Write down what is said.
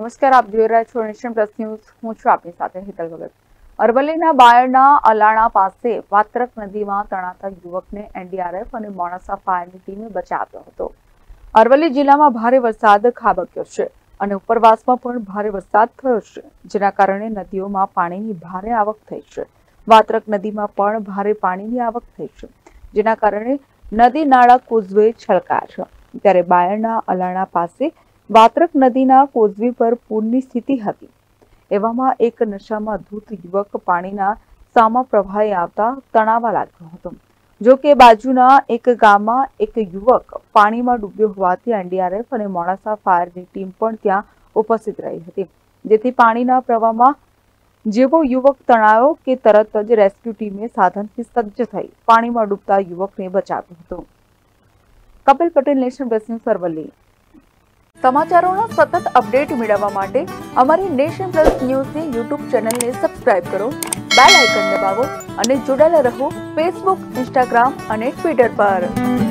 નમસ્કાર, આપ જોઈ રહ્યા છો નેશન પ્લસ ન્યૂઝ. હું છું આપની સાથે હેતલ ભગત. અરવલ્લીના બાયડના અલાણા પાસે વાત્રક નદીમાં તણાતા યુવકને એનડીઆરએફ અને મોડાસા ફાયરની ટીમે બચાવ્યો હતો. અરવલ્લી જિલ્લામાં ભારે વરસાદ ખાબક્યો છે અને ઉપરવાસમાં પણ ભારે વરસાદ થયો છે, જેના કારણે નદીઓમાં પાણીની ભારે આવક થઈ છે. વાત્રક નદીમાં પણ ભારે પાણીની આવક થઈ છે, જેના કારણે નદી નાળા કોઝવે છલકાયા છે. ત્યારે બાયડના અલાણા પાસે વાત્રક નદીના કોઝવે પર પૂરની સ્થિતિ હતી. એવામાં એક નશામાં ધૂત યુવક પાણીના સામા પ્રવાહે આવતા તણાવા લાગ્યો હતો. જો કે બાજુના એક ગામમાં એક યુવક પાણીમાં ડૂબ્યો હોવાથી એનડીઆરએફ અને મોડાસા ફાયરની ટીમ પણ ત્યાં ઉપસ્થિત રહી હતી, જેથી પાણીના પ્રવાહમાં જેવો યુવક તણાયો કે તરત જ રેસ્ક્યુ ટીમે સાધનથી સજ્જ થઈ પાણીમાં ડૂબતા યુવકને બચાવ્યો હતો. Kapil Patel, Nation Plus News, Aravalli. સમાચારોના સતત અપડેટ મેળવવા માટે અમારી નેશન પ્લસ ન્યૂઝની યુટ્યુબ ચેનલને સબસ્ક્રાઇબ કરો, બેલ આઇકન દબાવો અને જોડાયેલા રહો ફેસબુક, ઇન્સ્ટાગ્રામ અને ટ્વિટર પર.